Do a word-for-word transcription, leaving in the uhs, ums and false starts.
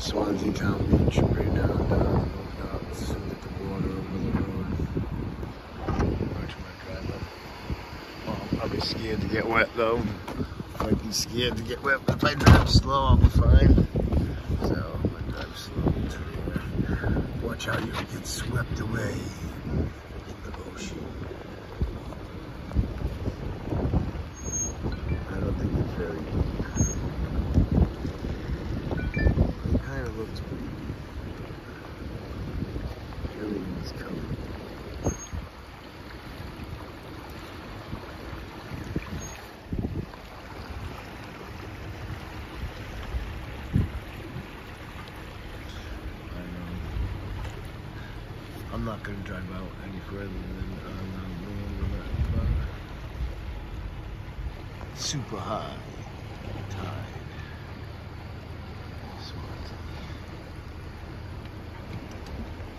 Swansea Town Beach, right now down docks at the water over the road. Watch my drive up. Oh, I'm probably scared to get wet though. Might be scared to get wet, but if I drive slow, I'll be fine. So I'm gonna drive slow today. Watch how you get swept away in the ocean. I don't think it's very deep. It kind of looks pretty deep. Everything's covered. I'm not going to drive out any further than um, uh, super high tide.